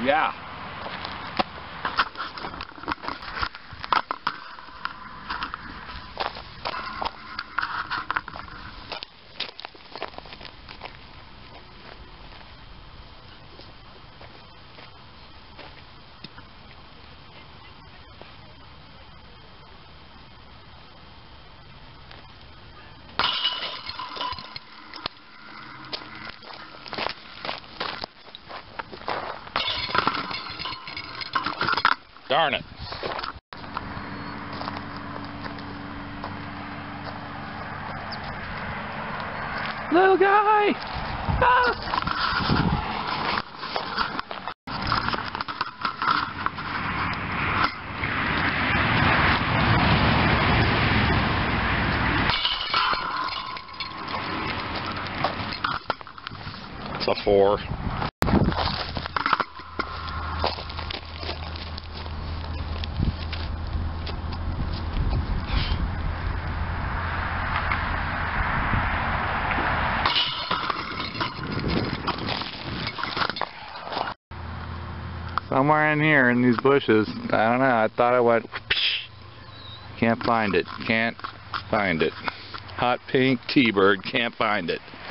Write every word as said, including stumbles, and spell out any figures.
Yeah. Darn it. Little guy! Ah! It's a four. Somewhere in here in these bushes. I don't know. I thought I went. Can't find it. Can't find it. Hot pink T-bird. Can't find it.